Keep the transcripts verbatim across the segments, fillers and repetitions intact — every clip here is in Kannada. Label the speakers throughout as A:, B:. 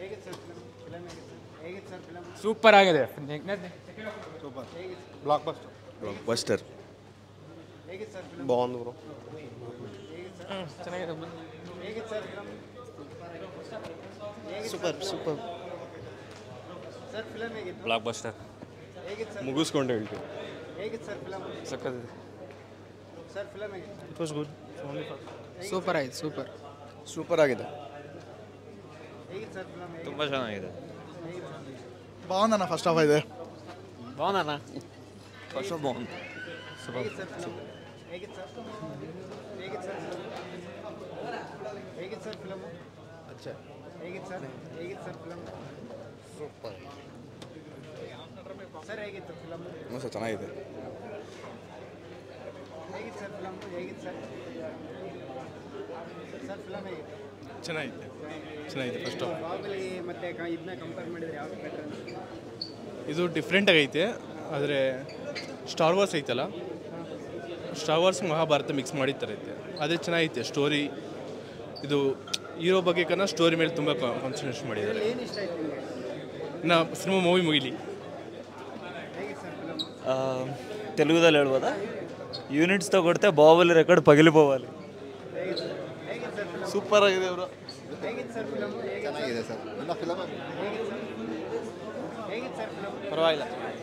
A: ಸೂಪರ್ ಆಗಿದೆ.
B: Super blockbuster
C: blockbuster
B: ಬಾಂದ್ ಬ್ರೋ
A: ಚೆನ್ನಾಗಿದೆ.
C: ಸೂಪರ್ ಸೂಪರ್
A: ಬ್ಲಾಕ್ ಬಸ್ಟರ್
B: ಮುಗಿಸ್ಕೊಂಡು ಹೇಳ್ತೀವಿ.
A: ಸಕ್ಕತ್ತಿದೆ.
B: It was good.
A: ಸೂಪರ್ ಆಗಿದೆ. ಸೂಪರ್
C: ಸೂಪರ್ ಆಗಿದೆ.
A: ತುಂಬ ಚೆನ್ನಾಗಿದೆ.
B: ಬಾగుందన్న ಫಸ್ಟ್ ಹಾಫ್ ಇದೆ.
A: ಬಾగుಂದಣ್ಣ. ಫಸ್ಟ್ ಆಫ್ ಬಾಗುಂದು.
C: ಸೂಪರ್ ಸರ್ ಚೆನ್ನಾಗಿದೆ.
B: ಚೆನ್ನಾಗಿದೆ ಚೆನ್ನಾಗಿದೆ ಫಸ್ಟ್ ಹಾಫ್. ಇದು ಡಿಫ್ರೆಂಟ್ ಆಗೈತೆ. ಆದರೆ ಸ್ಟಾರ್ ವಾರ್ಸ್ ಐತಲ್ಲ, ಸ್ಟಾರ್ ವಾರ್ಸ್ ಮಹಾಭಾರತ ಮಿಕ್ಸ್ ಮಾಡಿರ್ತಾರೆ ಐತೆ. ಆದರೆ ಚೆನ್ನಾಗೈತೆ ಸ್ಟೋರಿ. ಇದು ಹೀರೋ ಬಗ್ಗೆ ಕನ್ನ ಸ್ಟೋರಿ ಮೇಲೆ ತುಂಬ ಕಾನ್ಸಂಟ್ರೇಷನ್ ಮಾಡಿದ್ದಾರೆ. ನಾ ಸಿನಿಮಾ ಮೂವಿ ಮುಗಿಲಿ.
D: తెలుగుದಲ್ಲಿ ಹೇಳ್ಬೋದಾ? ಯೂನಿಟ್ಸ್తో కొడితే బాహుబలి ರೆಕಾರ್ಡ್ పగిలిపోవాలి.
B: ಸೂಪರ್ ಆಗಿದೆ ಅವರು.
C: ಚೆನ್ನಾಗಿದೆ ಸರ್. ಎಲ್ಲ ಫಿಲಮ್
A: ಪರವಾಗಿಲ್ಲ.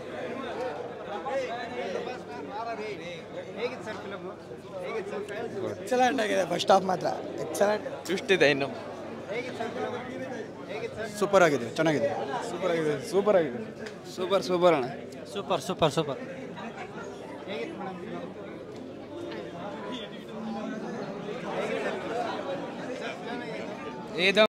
E: ಎಕ್ಸಲೆಂಟ್ ಆಗಿದೆ. ಫಸ್ಟ್ ಹಾಫ್ ಮಾತ್ರ ಎಕ್ಸಲೆಂಟ್.
A: ಟ್ವಿಸ್ಟ್ ಇದೆ ಇನ್ನು.
E: ಸೂಪರ್ ಆಗಿದೆ. ಚೆನ್ನಾಗಿದೆ.
B: ಸೂಪರ್ ಆಗಿದೆ. ಸೂಪರ್ ಆಗಿದೆ.
E: ಸೂಪರ್ ಸೂಪರ್ ಅಣ್ಣ. Super super super.
A: ಇದು